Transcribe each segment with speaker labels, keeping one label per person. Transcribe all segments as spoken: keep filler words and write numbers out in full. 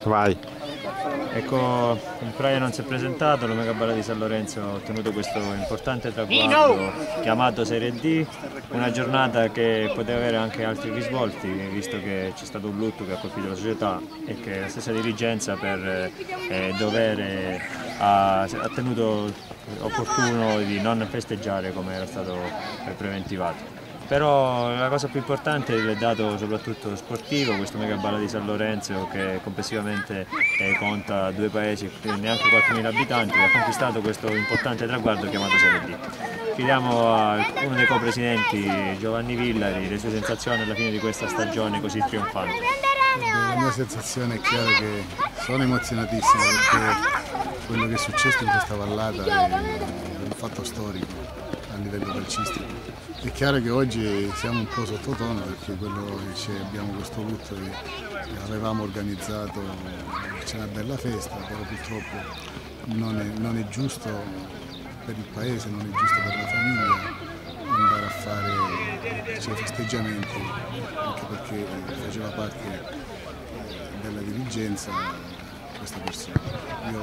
Speaker 1: Vai.
Speaker 2: Ecco, il Praia non si è presentato, l'Omega Balla di San Lorenzo ha ottenuto questo importante traguardo chiamato Serie D, una giornata che poteva avere anche altri risvolti, visto che c'è stato un lutto che ha colpito la società e che la stessa dirigenza per eh, dovere ha, ha tenuto opportuno di non festeggiare come era stato preventivato. Però la cosa più importante è il dato soprattutto sportivo, questo Mega Balla di San Lorenzo che complessivamente eh, conta due paesi, neanche quattromila abitanti, ha conquistato questo importante traguardo chiamato Serie D. Chiediamo a uno dei co-presidenti, Giovanni Villari, le sue sensazioni alla fine di questa stagione così trionfante.
Speaker 3: La mia sensazione è chiaro che sono emozionatissimo perché quello che è successo in questa vallata è un fatto storico a livello calcistico. È chiaro che oggi siamo un po' sottotono perché quello che abbiamo questo lutto che avevamo organizzato, c'è una bella festa, però purtroppo non è, non è giusto per il paese, non è giusto per la famiglia andare a fare cioè, festeggiamenti, anche perché faceva parte della dirigenza questa persona. Io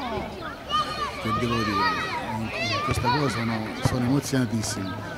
Speaker 3: che devo dire, in, in questa cosa sono, sono emozionatissimo.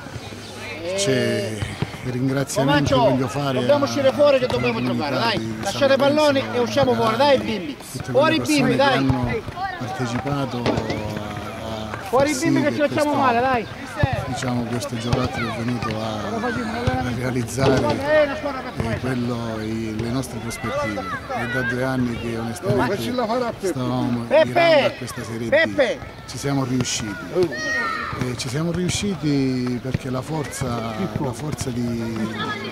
Speaker 3: C'è i ringraziamenti che voglio fare.
Speaker 4: Dobbiamo uscire fuori che dobbiamo giocare, dai, lasciate i palloni e usciamo fuori, dai bimbi. Fuori i bimbi, dai.
Speaker 3: Hanno partecipato a, a
Speaker 4: fuori i bimbi che ci facciamo male, dai.
Speaker 3: Diciamo questo giocattolo è venuto a, a realizzare eh, quello, i, le nostre prospettive. È da due anni che onestamente stavamo mirando a questa Serie D. Ci siamo riusciti. E ci siamo riusciti perché la forza, la forza di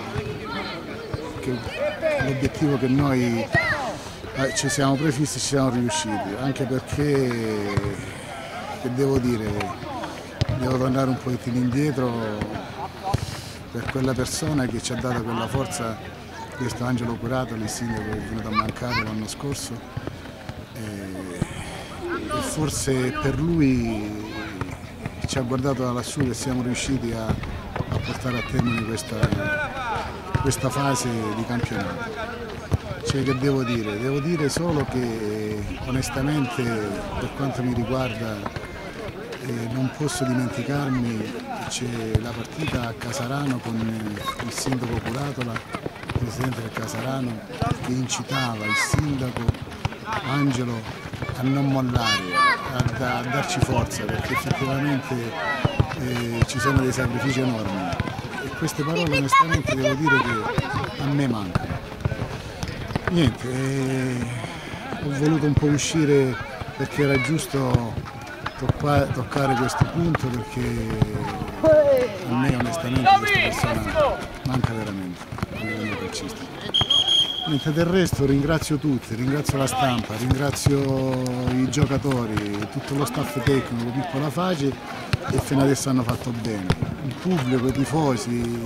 Speaker 3: che, l'obiettivo che noi eh, ci siamo prefissi ci siamo riusciti, anche perché che devo dire, devo tornare un pochettino indietro per quella persona che ci ha dato quella forza, questo Angelo Curato, il sindaco che è venuto a mancare l'anno scorso e, e forse per lui ci ha guardato da lassù che siamo riusciti a, a portare a termine questa, questa fase di campionato. Cioè, che devo dire? Devo dire solo che onestamente per quanto mi riguarda eh, non posso dimenticarmi c'è la partita a Casarano con il sindaco Curatola, il presidente del Casarano, che incitava il sindaco Angelo a non mollare, a, a darci forza, perché effettivamente eh, ci sono dei sacrifici enormi e queste parole onestamente devo dire che a me mancano. Niente, eh, ho voluto un po' uscire perché era giusto tocca, toccare questo punto perché a me onestamente questa persona manca veramente a livello calcistico. Niente, del resto ringrazio tutti, ringrazio la stampa, ringrazio i giocatori, tutto lo staff tecnico, Pippola Face e fino adesso hanno fatto bene. Il pubblico, i tifosi,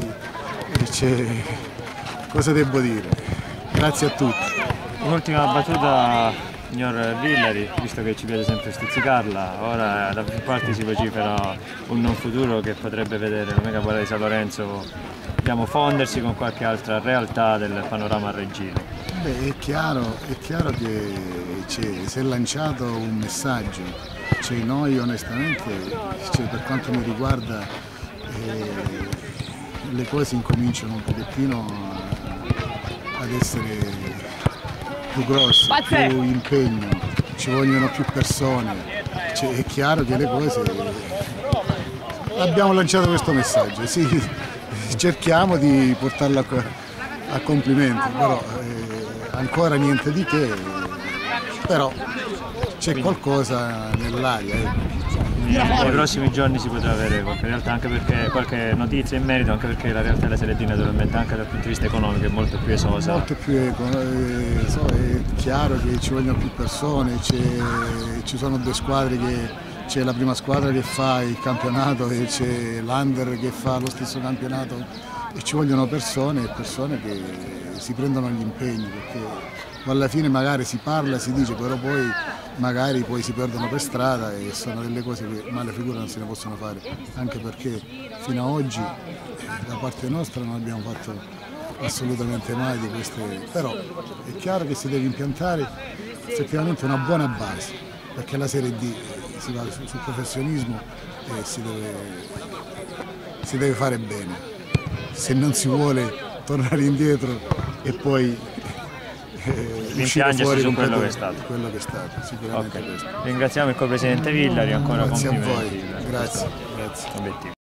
Speaker 3: cosa devo dire? Grazie a tutti.
Speaker 2: Un'ultima battuta, signor Villari, visto che ci piace sempre stuzzicarla, ora da più parti si vocifera un non futuro che potrebbe vedere l'Omega Balla di San Lorenzo dobbiamo fondersi con qualche altra realtà del panorama reggino.
Speaker 3: Beh, è chiaro, è chiaro che si è lanciato un messaggio, cioè noi onestamente, cioè per quanto mi riguarda, eh, le cose incominciano un pochettino ad essere più grosse, più impegno, ci vogliono più persone, cioè, è chiaro che le cose... Abbiamo lanciato questo messaggio, sì. Cerchiamo di portarlo a, a compimento, però eh, ancora niente di che, però c'è qualcosa nell'aria. Eh.
Speaker 2: Nei prossimi giorni si potrà avere qualche realtà, anche perché qualche notizia in merito, anche perché la realtà della Serie D naturalmente anche dal punto di vista economico è molto più esosa.
Speaker 3: Molto più economico, so, è chiaro che ci vogliono più persone, ci sono due squadre che... C'è la prima squadra che fa il campionato e c'è l'Under che fa lo stesso campionato e ci vogliono persone e persone che si prendono gli impegni perché alla fine magari si parla, si dice, però poi magari poi si perdono per strada e sono delle cose che male figura non se ne possono fare, anche perché fino ad oggi da parte nostra non abbiamo fatto assolutamente mai di queste, però è chiaro che si deve impiantare effettivamente una buona base, perché la Serie D si va sul professionismo e si deve, si deve fare bene, se non si vuole tornare indietro e poi eh, uscire fuori
Speaker 2: su
Speaker 3: con
Speaker 2: quello
Speaker 3: quello
Speaker 2: che è stato.
Speaker 3: Quello che è stato, sicuramente
Speaker 2: okay.
Speaker 3: questo.
Speaker 2: Ringraziamo il co-presidente Villari, ancora
Speaker 3: grazie
Speaker 2: complimenti.
Speaker 3: a voi, grazie, grazie.
Speaker 2: Obiettivo.